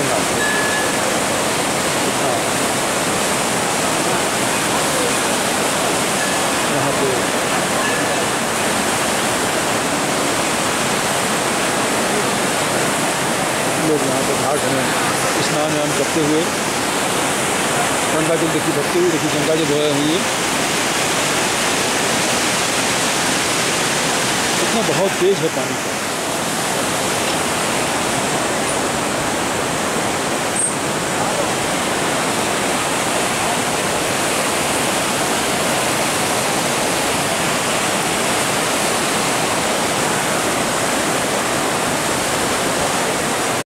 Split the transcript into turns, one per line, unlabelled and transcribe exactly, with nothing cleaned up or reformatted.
यहाँ पे लोग यहाँ पर घाट में स्नान वान करते हुए गंगा जल देखिए भरते हुए, देखिए गंगा जल बह रही है। इतना बहुत तेज है पानी का।